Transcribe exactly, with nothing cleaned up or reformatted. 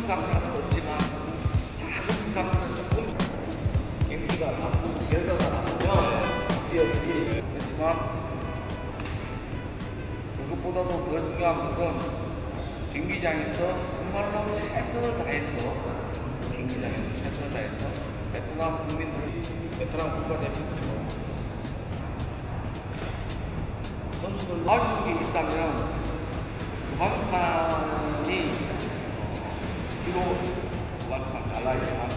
부상은 없지만 작은 부상은 조금 경기가 나쁘고 결과가 나쁘면 뛰어들기 하지만 그것보다도 더 중요한 것은 경기장에서 정말로 최선을 다해서 경기장에서 최선을 다해서 베트남 국민들을 베트남 국가대표팀으로 선수들 아쉬운 게 있다면 주방판이 뒤로 주방판 갈라야